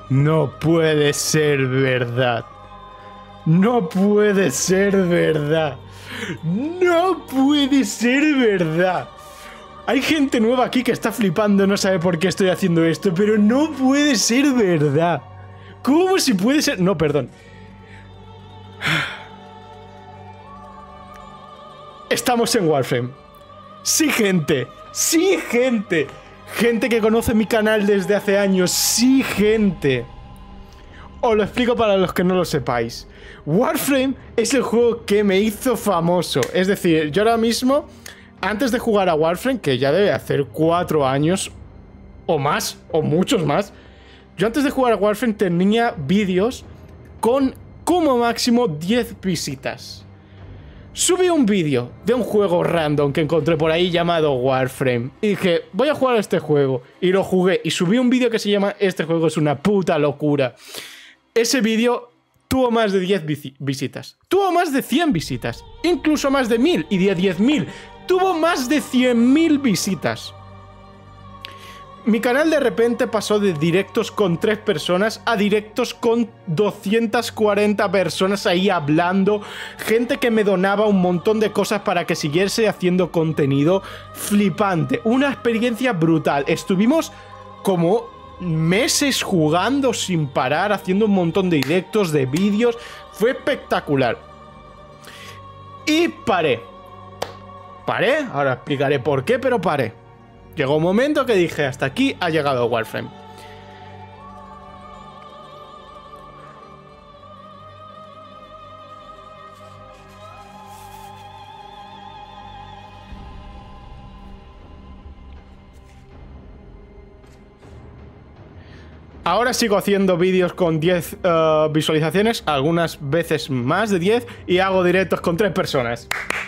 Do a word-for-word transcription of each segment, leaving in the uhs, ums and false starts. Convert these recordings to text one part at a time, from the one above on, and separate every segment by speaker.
Speaker 1: No puede ser verdad. No puede ser verdad. No puede ser verdad. Hay gente nueva aquí que está flipando, no sabe por qué estoy haciendo esto, pero no puede ser verdad. ¿Cómo si puede ser? No, perdón. Estamos en Warframe. Sí, gente. Sí, gente. Gente que conoce mi canal desde hace años. Sí, gente. Os lo explico para los que no lo sepáis. Warframe es el juego que me hizo famoso. Es decir, yo ahora mismo, antes de jugar a Warframe, que ya debe hacer cuatro años o más, o muchos más, yo antes de jugar a Warframe tenía vídeos con como máximo diez visitas. Subí un vídeo de un juego random que encontré por ahí llamado Warframe y dije, voy a jugar a este juego, y lo jugué y subí un vídeo que se llama Este juego es una puta locura. Ese vídeo tuvo más de diez visitas, tuvo más de cien visitas, incluso más de mil y de diez mil, tuvo más de cien mil visitas. Mi canal de repente pasó de directos con tres personas a directos con doscientas cuarenta personas ahí hablando, gente que me donaba un montón de cosas para que siguiese haciendo contenido. Flipante, una experiencia brutal. Estuvimos como meses jugando sin parar, haciendo un montón de directos, de vídeos. Fue espectacular. Y paré. Paré, ahora explicaré por qué, pero paré. Llegó un momento que dije, hasta aquí ha llegado Warframe. Ahora sigo haciendo vídeos con diez uh, visualizaciones, algunas veces más de diez, y hago directos con tres personas.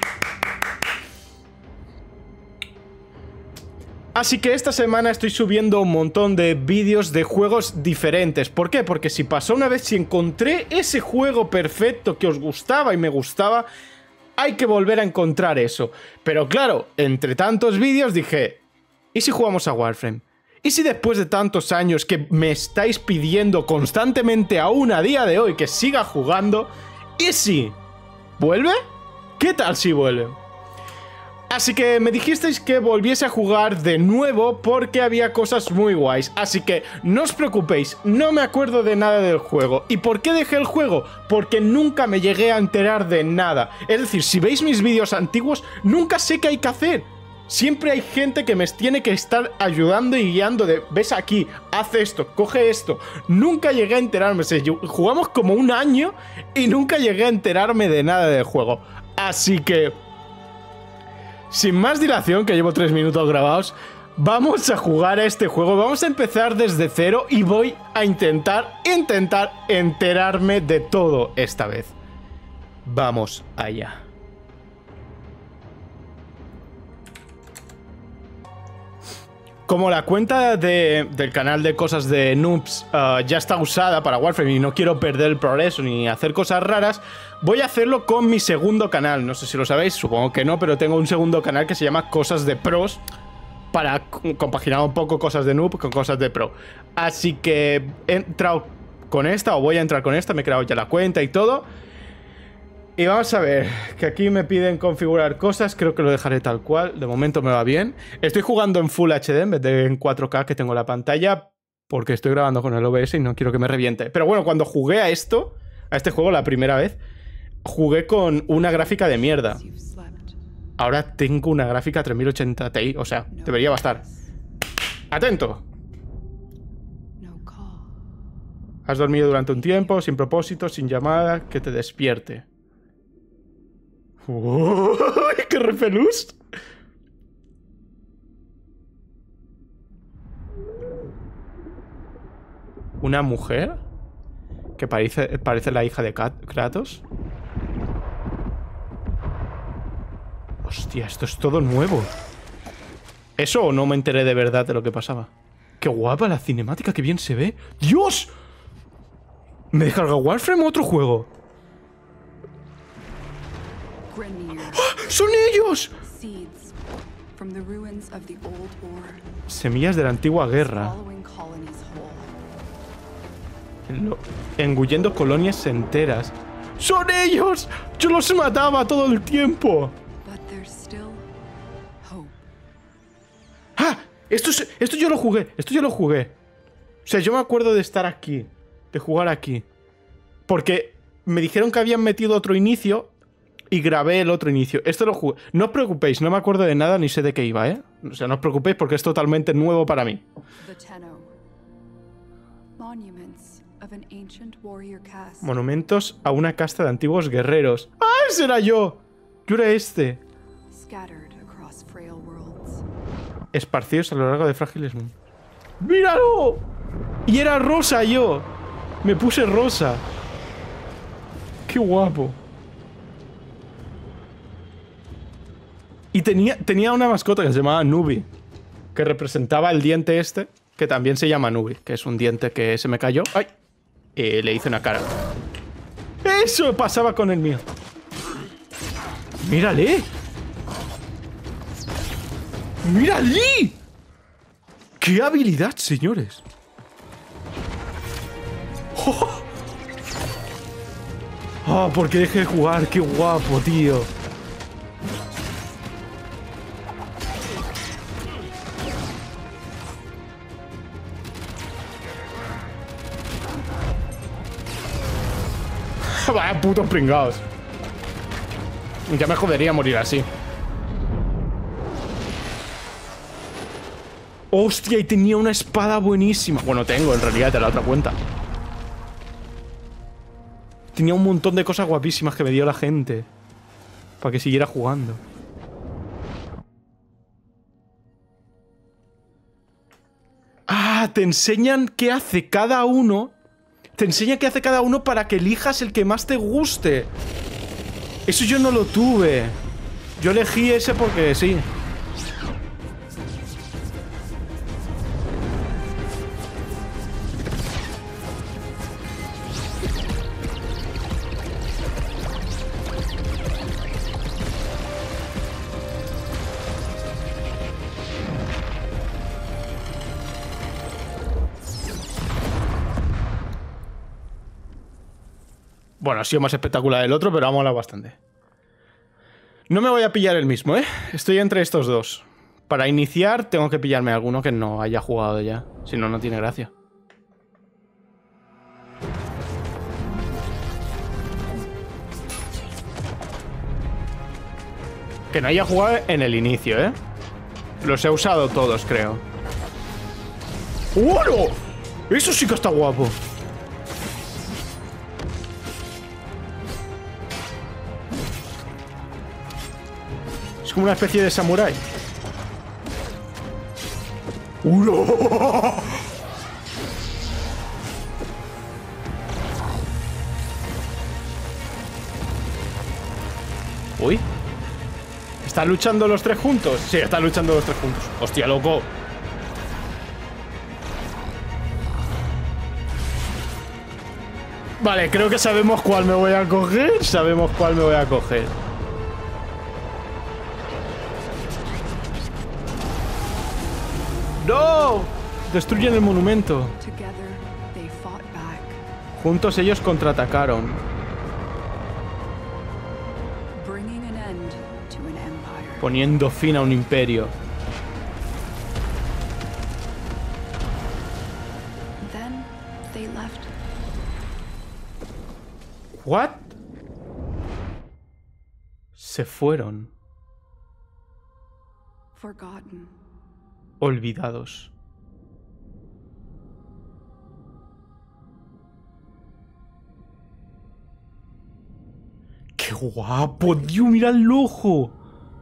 Speaker 1: Así que esta semana estoy subiendo un montón de vídeos de juegos diferentes. ¿Por qué? Porque si pasó una vez, si encontré ese juego perfecto que os gustaba y me gustaba, hay que volver a encontrar eso. Pero claro, entre tantos vídeos dije, ¿y si jugamos a Warframe? ¿Y si después de tantos años que me estáis pidiendo constantemente aún a día de hoy que siga jugando, ¿y si vuelve? ¿Qué tal si vuelve? Así que me dijisteis que volviese a jugar de nuevo porque había cosas muy guays. Así que no os preocupéis, no me acuerdo de nada del juego. ¿Y por qué dejé el juego? Porque nunca me llegué a enterar de nada. Es decir, si veis mis vídeos antiguos, nunca sé qué hay que hacer. Siempre hay gente que me tiene que estar ayudando y guiando de, ves aquí, haz esto, coge esto. Nunca llegué a enterarme. O sea, yo, jugamos como un año y nunca llegué a enterarme de nada del juego. Así que, sin más dilación, que llevo tres minutos grabados, vamos a jugar a este juego. Vamos a empezar desde cero y voy a intentar, intentar enterarme de todo esta vez. Vamos allá. Como la cuenta de, del canal de cosas de noobs uh, ya está usada para Warframe y no quiero perder el progreso ni hacer cosas raras, voy a hacerlo con mi segundo canal. No sé si lo sabéis, supongo que no, pero tengo un segundo canal que se llama Cosas de Pros, para compaginar un poco cosas de noob con cosas de pro. Así que he entrado con esta, o voy a entrar con esta, me he creado ya la cuenta y todo. Y vamos a ver, que aquí me piden configurar cosas, creo que lo dejaré tal cual, de momento me va bien. Estoy jugando en Full H D en vez de en cuatro K que tengo la pantalla, porque estoy grabando con el O B S y no quiero que me reviente. Pero bueno, cuando jugué a esto, a este juego la primera vez, jugué con una gráfica de mierda. Ahora tengo una gráfica tres mil ochenta Ti, o sea, debería bastar. ¡Atento! Has dormido durante un tiempo, sin propósito, sin llamada, que te despierte. ¡Oh, qué repelús! ¿Una mujer? Que parece, parece la hija de Kratos. Hostia, esto es todo nuevo. ¿Eso o no me enteré de verdad de lo que pasaba? ¡Qué guapa la cinemática! ¡Qué bien se ve! ¡Dios! ¿Me descarga Warframe o otro juego? ¡Ah! ¡Son ellos! Semillas de la antigua guerra. Engullendo colonias enteras. ¡Son ellos! ¡Yo los mataba todo el tiempo! ¡Ah! Esto, es, esto yo lo jugué. Esto yo lo jugué. O sea, yo me acuerdo de estar aquí. De jugar aquí. Porque me dijeron que habían metido otro inicio y grabé el otro inicio. Esto lo jugué. No os preocupéis, no me acuerdo de nada ni sé de qué iba, ¿eh? O sea, no os preocupéis porque es totalmente nuevo para mí. Monumentos a una casta de antiguos guerreros. ¡Ah, ese era yo! Yo era este. Esparcidos a lo largo de frágiles mundos. ¡Míralo! Y era rosa yo. Me puse rosa. ¡Qué guapo! Y tenía, tenía una mascota que se llamaba Nubi, que representaba el diente este, que también se llama Nubi, que es un diente que se me cayó. ¡Ay! Y le hice una cara. ¡Eso pasaba con el mío! ¡Mírale! ¡Mírale! ¡Qué habilidad, señores! ¡Oh! ¡Oh, por qué dejé de jugar! ¡Qué guapo, tío! Vaya putos pringados. Ya me jodería morir así. Hostia, y tenía una espada buenísima. Bueno, tengo en realidad de la otra cuenta. Tenía un montón de cosas guapísimas que me dio la gente para que siguiera jugando. Ah, te enseñan qué hace cada uno. Te enseña qué hace cada uno para que elijas el que más te guste. Eso yo no lo tuve. Yo elegí ese porque sí. Bueno, ha sido más espectacular el otro, pero ha molado bastante. No me voy a pillar el mismo, ¿eh? Estoy entre estos dos. Para iniciar tengo que pillarme alguno que no haya jugado ya. Si no, no tiene gracia. Que no haya jugado en el inicio, ¿eh? Los he usado todos, creo. ¡Bueno! Eso sí que está guapo. Es como una especie de samurái. ¡Uno! Uy. ¿Están luchando los tres juntos? Sí, están luchando los tres juntos. ¡Hostia, loco! Vale, creo que sabemos cuál me voy a coger. Sabemos cuál me voy a coger. ¡No! Destruyen el monumento. Juntos ellos contraatacaron. Poniendo fin a un imperio. ¿What? Se fueron. Olvidados. ¡Qué guapo! ¡Dios, mira el ojo!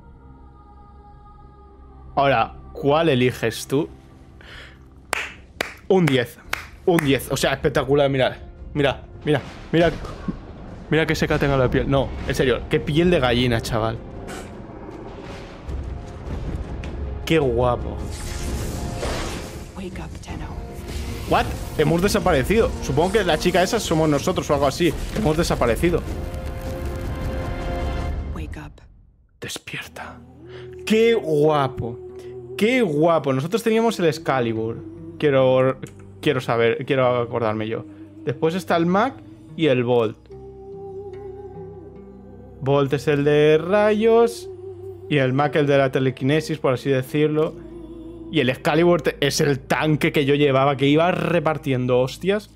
Speaker 1: Ahora, ¿cuál eliges tú? Un diez. Un diez. O sea, espectacular, mirad. Mira, mira, mira. Mira que seca tenga la piel. No, en serio, qué piel de gallina, chaval. Qué guapo. ¿What? Hemos desaparecido. Supongo que la chica esa somos nosotros o algo así. Hemos desaparecido. Despierta. ¡Qué guapo! ¡Qué guapo! Nosotros teníamos el Excalibur. Quiero... Quiero saber... Quiero acordarme yo. Después está el Mag y el Bolt. Bolt es el de rayos y el Mag el de la telequinesis, por así decirlo. Y el Excalibur es el tanque que yo llevaba, que iba repartiendo hostias.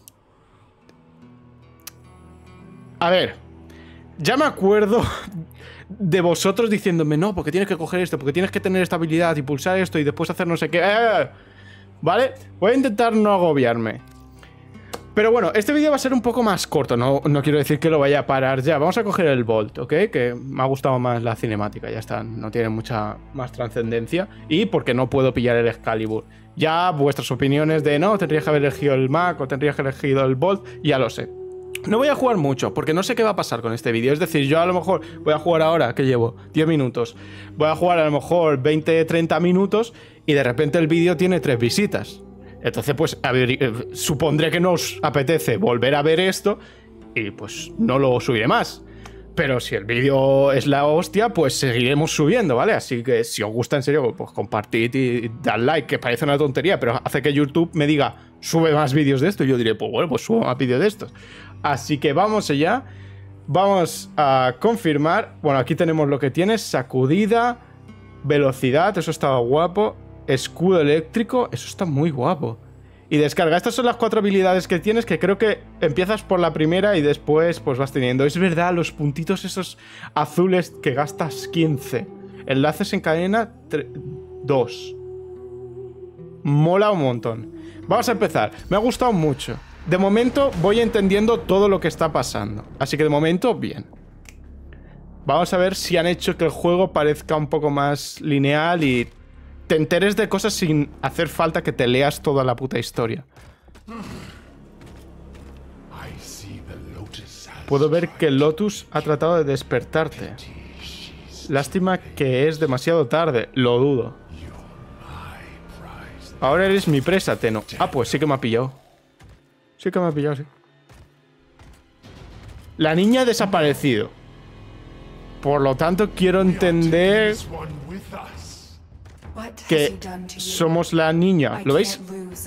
Speaker 1: A ver, ya me acuerdo de vosotros diciéndome, no, porque tienes que coger esto, porque tienes que tener esta habilidad y pulsar esto y después hacer no sé qué. ¡Eh! ¿Vale? Voy a intentar no agobiarme. Pero bueno, este vídeo va a ser un poco más corto, no, no quiero decir que lo vaya a parar ya. Vamos a coger el Bolt, ¿ok? Que me ha gustado más la cinemática, ya está, no tiene mucha más trascendencia. Y porque no puedo pillar el Excalibur. Ya vuestras opiniones de, no, tendrías que haber elegido el Mag o tendrías que haber elegido el Bolt, ya lo sé. No voy a jugar mucho, porque no sé qué va a pasar con este vídeo. Es decir, yo a lo mejor voy a jugar ahora, que llevo diez minutos. Voy a jugar a lo mejor veinte, treinta minutos y de repente el vídeo tiene tres visitas. Entonces, pues, a ver, eh, supondré que no os apetece volver a ver esto y pues no lo subiré más. Pero si el vídeo es la hostia, pues seguiremos subiendo, ¿vale? Así que si os gusta en serio, pues compartid y dad like, que parece una tontería, pero hace que YouTube me diga, sube más vídeos de esto, y yo diré, pues bueno, pues subo más vídeos de estos. Así que vamos allá. Vamos a confirmar. Bueno, aquí tenemos lo que tiene, sacudida, velocidad, eso está guapo. Escudo eléctrico, eso está muy guapo. Y descarga, estas son las cuatro habilidades que tienes, que creo que empiezas por la primera y después pues vas teniendo. Es verdad, los puntitos esos azules que gastas quince. Enlaces en cadena dos. Mola un montón. Vamos a empezar, me ha gustado mucho. De momento voy entendiendo todo lo que está pasando. Así que de momento, bien. Vamos a ver si han hecho que el juego parezca un poco más lineal y te enteres de cosas sin hacer falta que te leas toda la puta historia. Puedo ver que el Lotus ha tratado de despertarte. Lástima que es demasiado tarde, lo dudo. Ahora eres mi presa, Tenno. Ah, pues sí que me ha pillado. Sí que me ha pillado, sí. La niña ha desaparecido. Por lo tanto, quiero entender que somos la niña. ¿Lo veis?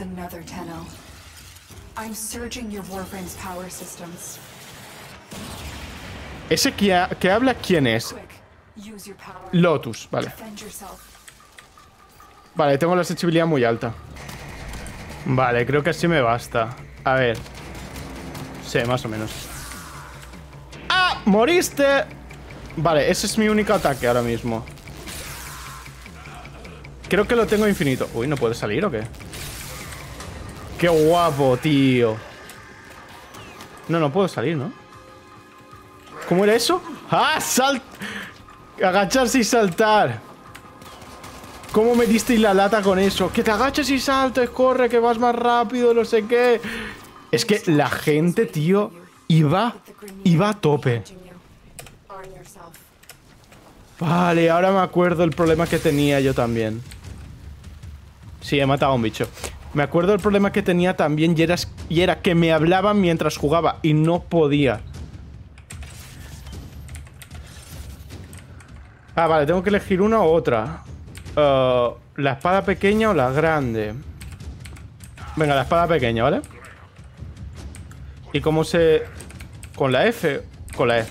Speaker 1: ¿Ese que, ha, que habla quién es? Lotus, vale. Vale, tengo la sensibilidad muy alta. Vale, creo que así me basta. A ver. Sí, más o menos. ¡Ah! ¡Moriste! Vale, ese es mi único ataque ahora mismo. Creo que lo tengo infinito. Uy, ¿no puede salir o qué? ¡Qué guapo, tío! No, no puedo salir, ¿no? ¿Cómo era eso? ¡Ah! ¡Salt! Agacharse y saltar. ¿Cómo me disteis la lata con eso? Que te agaches y saltes, corre, que vas más rápido, no sé qué. Es que la gente, tío, iba, iba a tope. Vale, ahora me acuerdo el problema que tenía yo también. Sí, he matado a un bicho. Me acuerdo el problema que tenía también y era, y era que me hablaban mientras jugaba y no podía. Ah, vale, tengo que elegir una u otra. Uh, ¿La espada pequeña o la grande? Venga, la espada pequeña, ¿vale? ¿Y cómo se...? ¿Con la F? Con la E.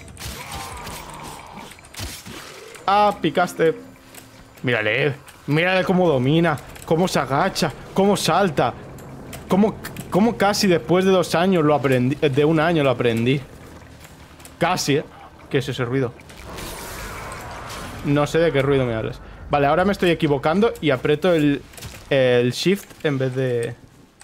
Speaker 1: Ah, picaste. Mírale, mírale cómo domina, cómo se agacha, cómo salta. Cómo, cómo casi después de dos años lo aprendí. De un año lo aprendí. Casi, ¿eh? ¿Qué es ese ruido? No sé de qué ruido me hablas. Vale, ahora me estoy equivocando y aprieto el, el shift en vez de...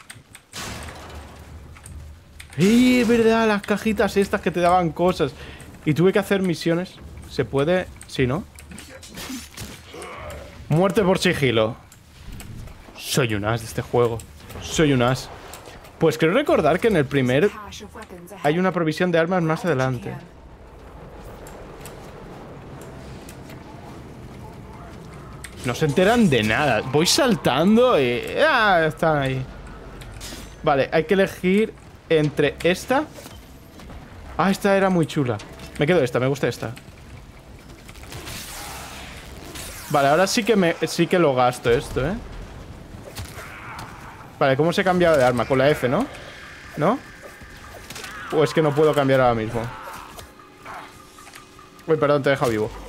Speaker 1: ¡Y verdad! Las cajitas estas que te daban cosas. Y tuve que hacer misiones. ¿Se puede? Sí, ¿no? Muerte por sigilo. Soy un as de este juego. Soy un as. Pues creo recordar que en el primer hay una provisión de armas más adelante. No se enteran de nada. Voy saltando y... ¡Ah! Están ahí. Vale, hay que elegir entre esta. Ah, esta era muy chula. Me quedo esta, me gusta esta. Vale, ahora sí que me sí que lo gasto esto, ¿eh? Vale, ¿cómo se ha cambiado de arma? Con la F, ¿no? ¿No? ¿O es que no puedo cambiar ahora mismo? Uy, perdón, te he dejado vivo.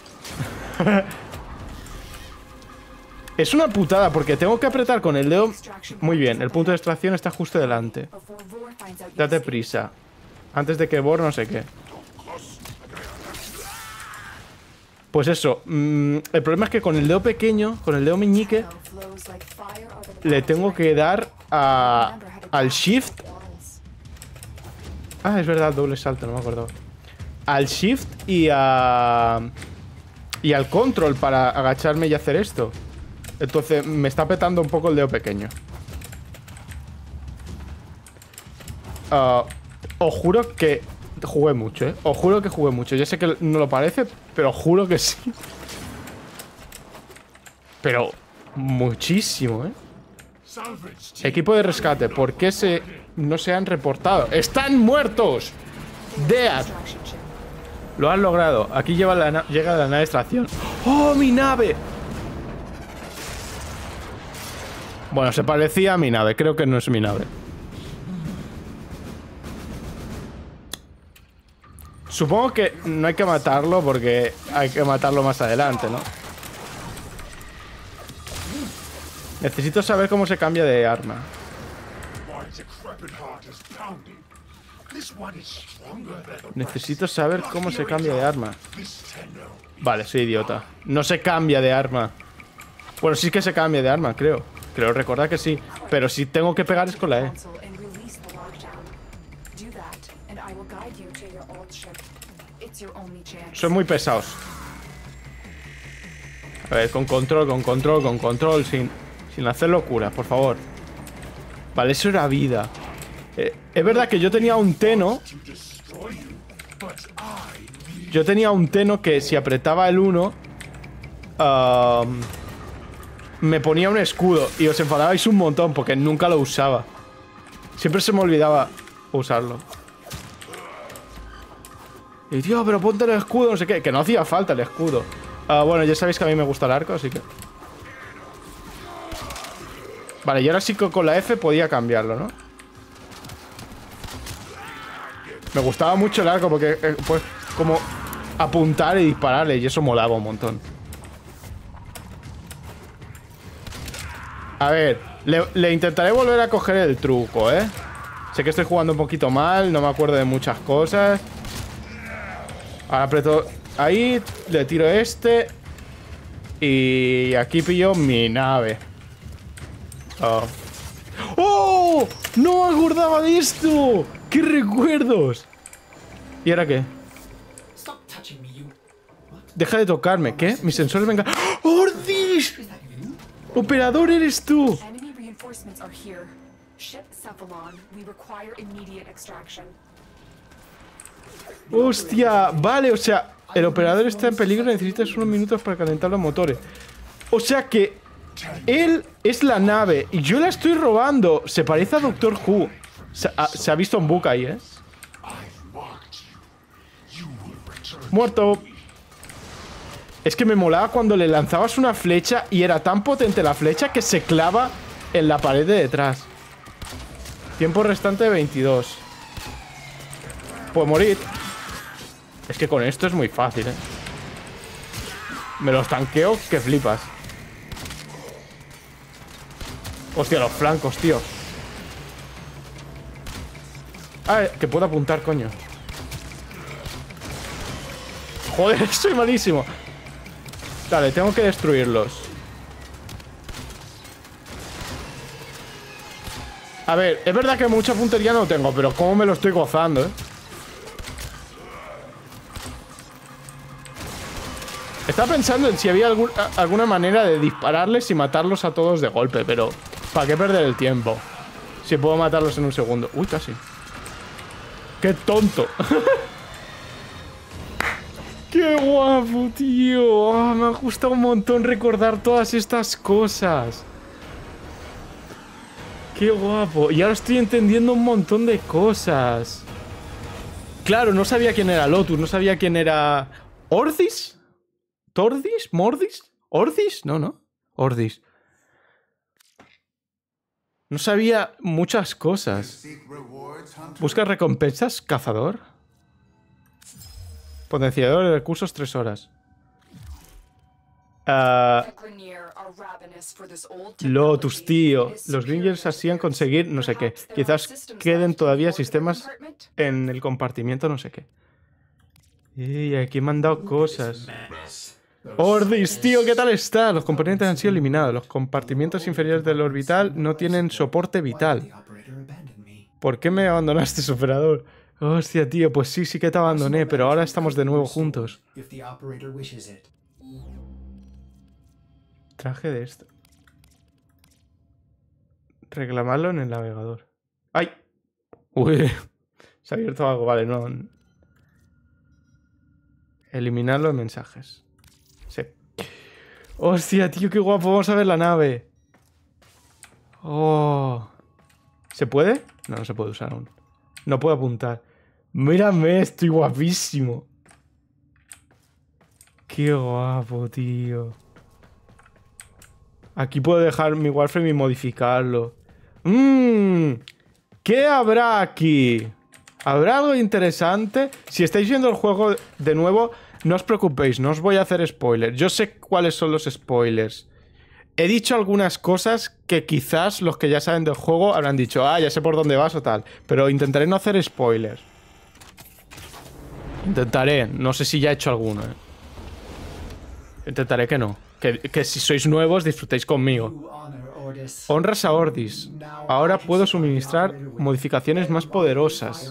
Speaker 1: Es una putada porque tengo que apretar con el dedo. Muy bien, el punto de extracción está justo delante. Date prisa. Antes de que Vor no sé qué. Pues eso. Mmm, el problema es que con el dedo pequeño, con el dedo meñique, le tengo que dar a, al Shift. Ah, es verdad, doble salto, no me acuerdo. Al Shift y a... Y al Control para agacharme y hacer esto. Entonces me está petando un poco el dedo pequeño. Uh, os juro que jugué mucho, ¿eh? Os juro que jugué mucho. Ya sé que no lo parece, pero juro que sí. Pero muchísimo, ¿eh? Equipo de rescate. ¿Por qué se, no se han reportado? ¡Están muertos! ¡Dead! Lo han logrado. Aquí lleva la llega la nave de extracción. ¡Oh, mi nave! Bueno, se parecía a mi nave. Creo que no es mi nave. Supongo que no hay que matarlo porque hay que matarlo más adelante, ¿no? Necesito saber cómo se cambia de arma. Necesito saber cómo se cambia de arma. Vale, soy idiota. No se cambia de arma. Bueno, sí que se cambia de arma, creo. Creo recordar que sí. Pero si tengo que pegar es con la E. Son muy pesados. A ver, con control, con control, con control. Sin, sin hacer locuras, por favor. Vale, eso era vida. Eh, es verdad que yo tenía un Teno. Yo tenía un Teno que si apretaba el uno uh, me ponía un escudo. Y os enfadabais un montón porque nunca lo usaba. Siempre se me olvidaba usarlo. Y tío, pero ponte el escudo, no sé qué. Que no hacía falta el escudo. uh, Bueno, ya sabéis que a mí me gusta el arco, así que... Vale, y ahora sí que con la F podía cambiarlo, ¿no? Me gustaba mucho el arco porque eh, pues como apuntar y dispararle, y eso molaba un montón. A ver, le, le intentaré volver a coger el truco, ¿eh? Sé que estoy jugando un poquito mal, no me acuerdo de muchas cosas. Ahora aprieto ahí, le tiro este. Y aquí pillo mi nave. Oh. ¡Oh! ¡No me acordaba de esto! ¡Qué recuerdos! ¿Y ahora qué? Deja de tocarme. ¿Qué? Mis sensores vengan. ¡Ordis! ¡Operador eres tú! ¡Hostia! Vale, o sea, el operador está en peligro y necesitas unos minutos para calentar los motores. O sea que él es la nave y yo la estoy robando. Se parece a Doctor Who. Se ha, se ha visto un bug ahí, ¿eh? Muerto. Es que me molaba cuando le lanzabas una flecha y era tan potente la flecha que se clava en la pared de detrás. Tiempo restante de veintidós. Puedo morir. Es que con esto es muy fácil, ¿eh? Me los tanqueo que flipas. Hostia, los flancos, tío. Ah, que puedo apuntar, coño. Joder, soy malísimo. Dale, tengo que destruirlos. A ver, es verdad que mucha puntería no tengo, pero cómo me lo estoy gozando, ¿eh? Estaba pensando en si había algún, a, alguna manera de dispararles y matarlos a todos de golpe, pero ¿para qué perder el tiempo? Si puedo matarlos en un segundo. Uy, casi. ¡Qué tonto! ¡Qué guapo, tío! Oh, me ha gustado un montón recordar todas estas cosas. ¡Qué guapo! Y ahora estoy entendiendo un montón de cosas. Claro, no sabía quién era Lotus, no sabía quién era... ¿Ordis? ¿Tordis? ¿Mordis? ¿Ordis? No, no. Ordis. No sabía muchas cosas. Busca recompensas, cazador. Potenciador de recursos, tres horas. Uh, Lotus, tío. Los Gringers hacían conseguir no sé qué. Quizás queden todavía sistemas en el compartimiento no sé qué. Y aquí me han dado cosas. Ordis, tío, ¿qué tal está? Los componentes han sido eliminados. Los compartimientos inferiores del orbital no tienen soporte vital. ¿Por qué me abandonaste, operador? Hostia, tío, pues sí, sí que te abandoné, pero ahora estamos de nuevo juntos. Traje de esto. Reclamarlo en el navegador. ¡Ay! Uy, se ha abierto algo, vale, no. Eliminarlo en mensajes. Sí. Hostia, tío, qué guapo. Vamos a ver la nave. Oh. ¿Se puede? No, no se puede usar aún. No puedo apuntar. Mírame, estoy guapísimo. Qué guapo, tío. Aquí puedo dejar mi Warframe y modificarlo. Mmm. ¿Qué habrá aquí? ¿Habrá algo interesante? Si estáis viendo el juego de nuevo, no os preocupéis, no os voy a hacer spoilers. Yo sé cuáles son los spoilers. He dicho algunas cosas que quizás los que ya saben del juego habrán dicho, ah, ya sé por dónde vas o tal. Pero intentaré no hacer spoilers. Intentaré. No sé si ya he hecho alguno, eh. Intentaré que no. Que, que si sois nuevos, disfrutéis conmigo. Honras a Ordis. Ahora puedo suministrar modificaciones más poderosas.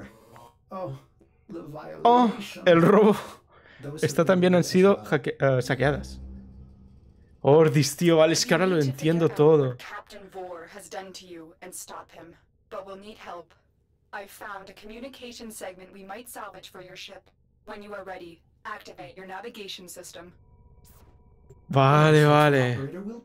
Speaker 1: Oh, el robo. Estas también han sido uh, saqueadas. Ordis, tío, vale, es que ahora lo entiendo todo. Vale, vale.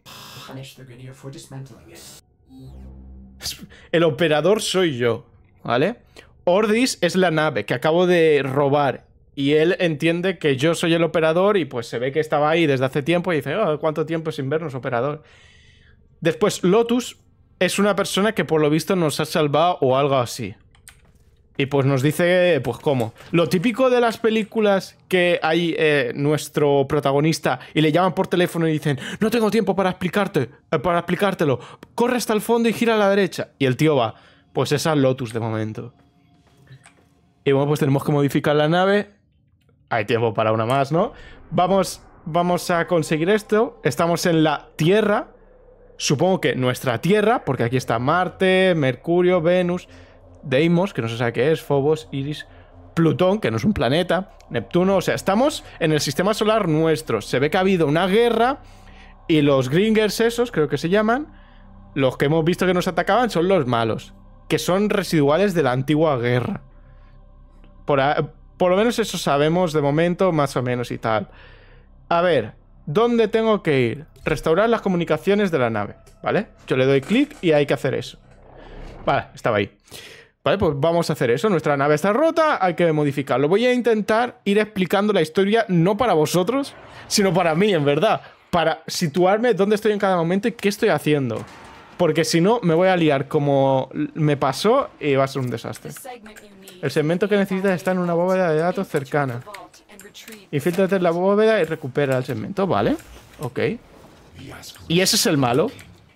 Speaker 1: El operador soy yo, ¿vale? Ordis es la nave que acabo de robar. Y él entiende que yo soy el operador y pues se ve que estaba ahí desde hace tiempo y dice, oh, ¿cuánto tiempo sin vernos, operador? Después, Lotus es una persona que por lo visto nos ha salvado o algo así. Y pues nos dice, pues cómo. Lo típico de las películas que hay eh, nuestro protagonista y le llaman por teléfono y dicen, no tengo tiempo para explicarte, eh, para explicártelo. Corre hasta el fondo y gira a la derecha. Y el tío va. Pues esa es Lotus de momento. Y bueno, pues tenemos que modificar la nave. Hay tiempo para una más, ¿no? Vamos, vamos a conseguir esto. Estamos en la Tierra. Supongo que nuestra Tierra, porque aquí está Marte, Mercurio, Venus, Deimos, que no se sabe qué es, Phobos, Iris, Plutón, que no es un planeta, Neptuno. O sea, estamos en el sistema solar nuestro. Se ve que ha habido una guerra y los Gringers esos, creo que se llaman, los que hemos visto que nos atacaban son los malos, que son residuales de la antigua guerra. Por a... Por lo menos eso sabemos de momento, más o menos y tal. A ver, ¿dónde tengo que ir? Restaurar las comunicaciones de la nave, ¿vale? Yo le doy clic y hay que hacer eso. Vale, estaba ahí. Vale, pues vamos a hacer eso. Nuestra nave está rota, hay que modificarlo. Voy a intentar ir explicando la historia, no para vosotros, sino para mí, en verdad. Para situarme dónde estoy en cada momento y qué estoy haciendo. Porque si no, me voy a liar como me pasó y va a ser un desastre. El segmento que necesitas está en una bóveda de datos cercana. Infíltrate en la bóveda y recupera el segmento, ¿vale? Ok. Y ese es el malo.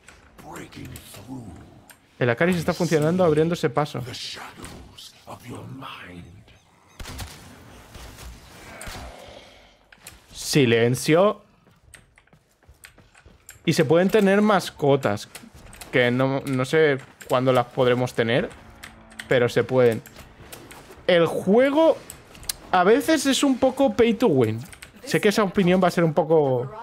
Speaker 1: El Acaris está funcionando abriéndose paso. Silencio. Y se pueden tener mascotas. Que no, no sé cuándo las podremos tener. Pero se pueden. El juego a veces es un poco pay to win. Sé que esa opinión va a ser un poco...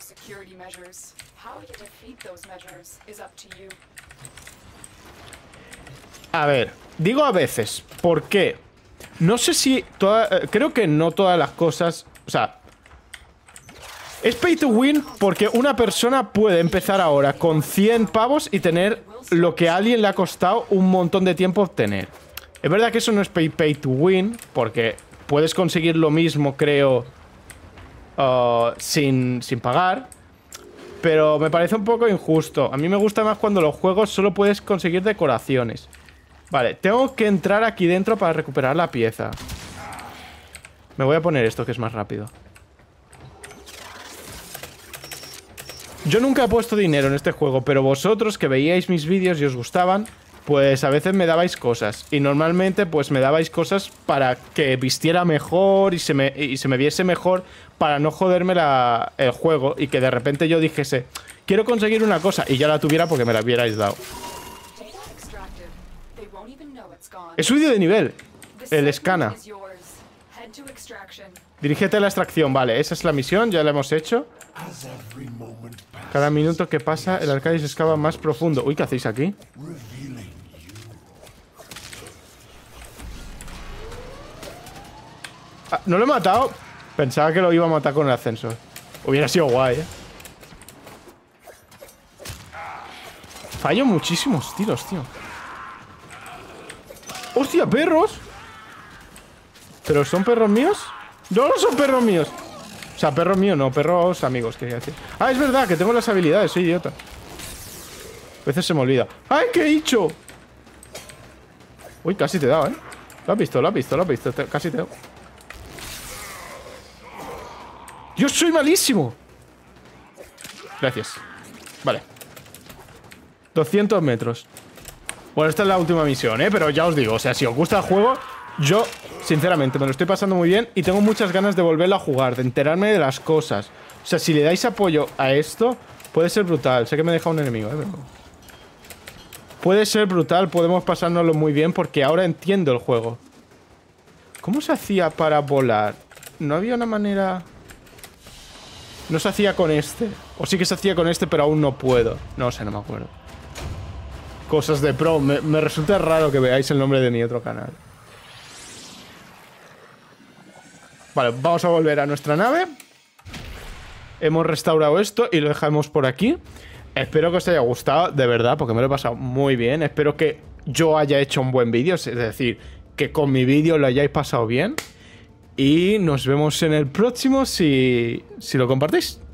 Speaker 1: A ver, digo a veces. ¿Por qué? No sé si... Toda, eh, creo que no todas las cosas... O sea... Es pay to win porque una persona puede empezar ahora con cien pavos y tener lo que a alguien le ha costado un montón de tiempo obtener. Es verdad que eso no es pay, pay to win, porque puedes conseguir lo mismo, creo, uh, sin, sin pagar. Pero me parece un poco injusto. A mí me gusta más cuando los juegos solo puedes conseguir decoraciones. Vale, tengo que entrar aquí dentro para recuperar la pieza. Me voy a poner esto, que es más rápido. Yo nunca he puesto dinero en este juego, pero vosotros que veíais mis vídeos y os gustaban, pues a veces me dabais cosas. Y normalmente pues me dabais cosas para que vistiera mejor y se me, y se me viese mejor, para no joderme la, el juego y que de repente yo dijese, quiero conseguir una cosa, y ya la tuviera porque me la hubierais dado. He subido de nivel. El escana. Dirígete a la extracción. Vale, esa es la misión, ya la hemos hecho. Cada minuto que pasa, el arcade se excava más profundo. Uy, ¿qué hacéis aquí? Ah, ¿no lo he matado? Pensaba que lo iba a matar con el ascensor. Hubiera sido guay, ¿eh? Fallo muchísimos tiros, tío. ¡Hostia, perros! ¿Pero son perros míos? No, no son perros míos. O sea, perros míos, no, perros amigos, quería decir. Ah, es verdad, que tengo las habilidades, soy idiota. A veces se me olvida. ¡Ay, qué he hecho! Uy, casi te he dado, ¿eh? Lo has visto, lo has visto, lo has visto. Te, casi te he dado. ¡Yo soy malísimo! Gracias. Vale. doscientos metros. Bueno, esta es la última misión, ¿eh? Pero ya os digo, o sea, si os gusta el juego, yo, sinceramente, me lo estoy pasando muy bien y tengo muchas ganas de volverlo a jugar, de enterarme de las cosas. O sea, si le dais apoyo a esto, puede ser brutal. Sé que me deja un enemigo, ¿eh? Pero... puede ser brutal, podemos pasárnoslo muy bien porque ahora entiendo el juego. ¿Cómo se hacía para volar? ¿No había una manera...? No se hacía con este. O sí que se hacía con este, pero aún no puedo. No sé, no me acuerdo. Cosas de pro. Me, me resulta raro que veáis el nombre de mi otro canal. Vale, vamos a volver a nuestra nave. Hemos restaurado esto y lo dejamos por aquí. Espero que os haya gustado, de verdad, porque me lo he pasado muy bien. Espero que yo haya hecho un buen vídeo, es decir, que con mi vídeo lo hayáis pasado bien. Y nos vemos en el próximo si, si lo compartís.